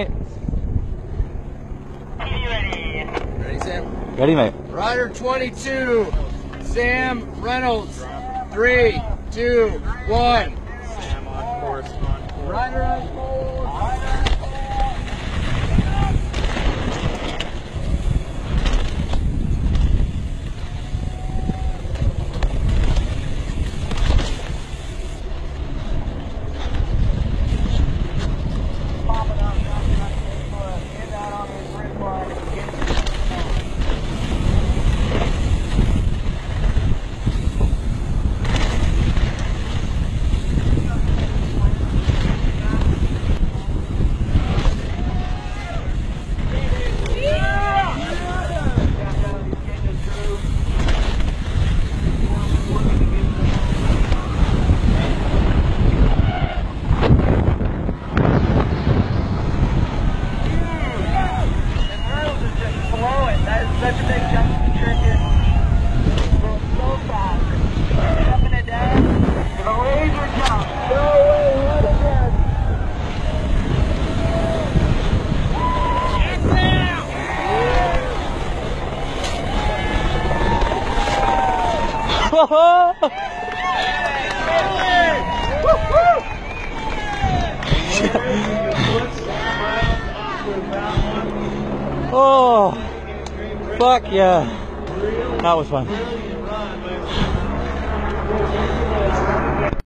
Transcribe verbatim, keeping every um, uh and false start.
Ready. Ready, Sam? Ready, mate. Rider twenty-two, Sam Reynolds. Three, two, one. Sam on course, on course. Rider on course. Such a big jump to the trigger. Going so fast. Jumping it down. And a laser jump. No way, what again? Yes, now! Oh, fuck yeah. That was fun.